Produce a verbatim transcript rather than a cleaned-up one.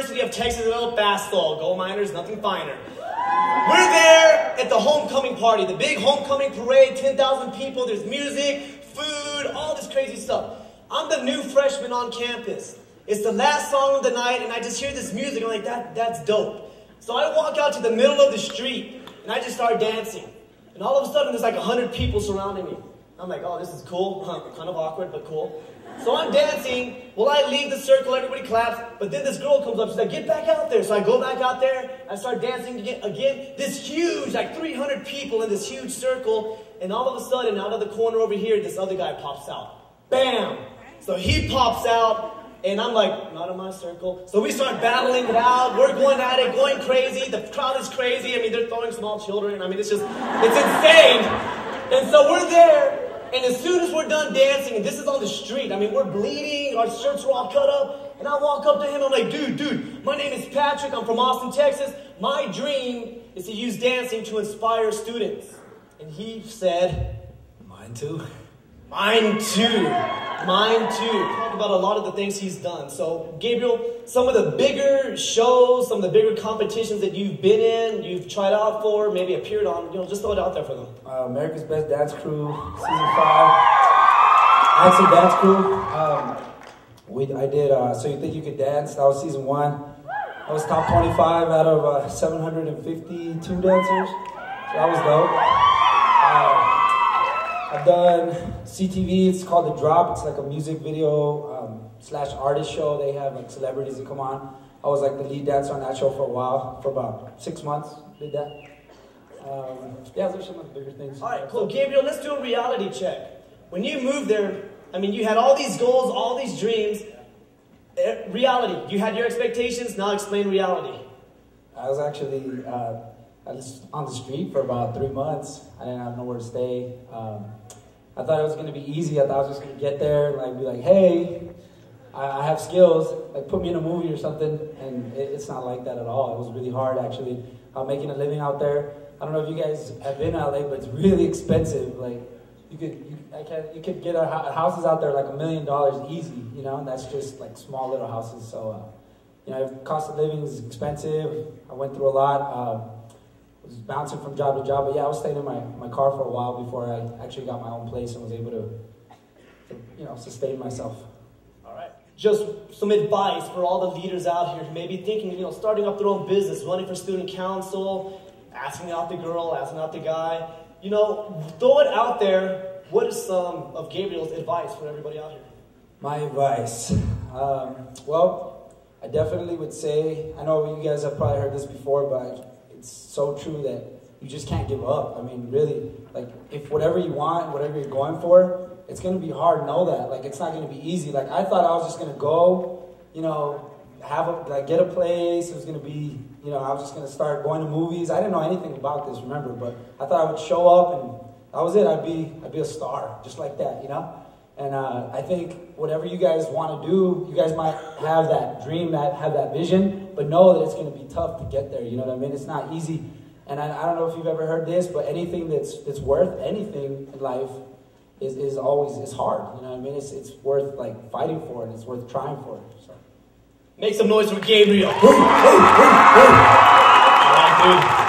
University of Texas at El Paso. Go Miners, nothing finer. We're there at the homecoming party, the big homecoming parade, ten thousand people, there's music, food, all this crazy stuff. I'm the new freshman on campus. It's the last song of the night, and I just hear this music, I'm like, that, that's dope. So I walk out to the middle of the street, and I just start dancing. And all of a sudden, there's like a hundred people surrounding me. I'm like, oh, this is cool. Kind of awkward, but cool. So I'm dancing. Well, I leave the circle, everybody claps. But then this girl comes up, she's like, get back out there. So I go back out there, I start dancing again. again. This huge, like three hundred people in this huge circle. And all of a sudden, out of the corner over here, this other guy pops out. Bam! So he pops out. And I'm like, not in my circle. So we start battling it out. We're going at it, going crazy. The crowd is crazy. I mean, they're throwing small children. I mean, it's just, it's insane. And so we're there. And as soon as we're done dancing, and this is on the street, I mean, we're bleeding. Our shirts are all cut up. And I walk up to him. I'm like, dude, dude, my name is Patrick. I'm from Austin, Texas. My dream is to use dancing to inspire students. And he said, mine too. Mine too. Mine too. Talk about a lot of the things he's done. So, Gabriel, some of the bigger shows, some of the bigger competitions that you've been in, you've tried out for, maybe appeared on, you know, just throw it out there for them. Uh, America's Best Dance Crew, season five. Axel Dance Crew. Um, we, I did uh, So You Think You Could Dance. That was season one. I was top twenty-five out of uh, seven hundred fifty-two dancers. So that was dope. Uh, I've done C T V, it's called The Drop. It's like a music video um, slash artist show. They have like celebrities that come on. I was like the lead dancer on that show for a while, for about six months, did that. Um, yeah, those are some of the bigger things. All right, cool. Gabriel, let's do a reality check. When you moved there, I mean, you had all these goals, all these dreams. Reality, you had your expectations, now explain reality. I was actually uh, I was on the street for about three months. I didn't have nowhere to stay. Um, I thought it was going to be easy. I thought I was just going to get there and like be like, hey, I, I have skills. Like put me in a movie or something. And it, it's not like that at all. It was really hard actually. I'm making a living out there. I don't know if you guys have been to L A, but it's really expensive. Like you could, you, I can't, you could get a, houses out there like a million dollars easy. You know, and that's just like small little houses. So, uh, you know, cost of living is expensive. I went through a lot. Uh, was bouncing from job to job, but yeah, I was staying in my, my car for a while before I actually got my own place and was able to, to, you know, sustain myself. All right. Just some advice for all the leaders out here who may be thinking, you know, starting up their own business, running for student council, asking out the girl, asking out the guy. You know, throw it out there. What is some of Gabriel's advice for everybody out here? My advice? Um, well, I definitely would say, I know you guys have probably heard this before, but it's so true that you just can't give up. I mean, really, like, if whatever you want, whatever you're going for, it's going to be hard, know that. Like, it's not going to be easy. Like, I thought I was just going to go, you know, have a, like, get a place. It was going to be, you know, I was just going to start going to movies. I didn't know anything about this, remember, but I thought I would show up and that was it. I'd be, I'd be a star, just like that, you know? And uh, I think whatever you guys want to do, you guys might have that dream, that have that vision, but know that it's going to be tough to get there. You know what I mean? It's not easy. And I, I don't know if you've ever heard this, but anything that's that's worth anything in life is, is always is hard. You know what I mean? It's it's worth like fighting for it. It's worth trying for it. So. Make some noise for Gabriel. All right, dude.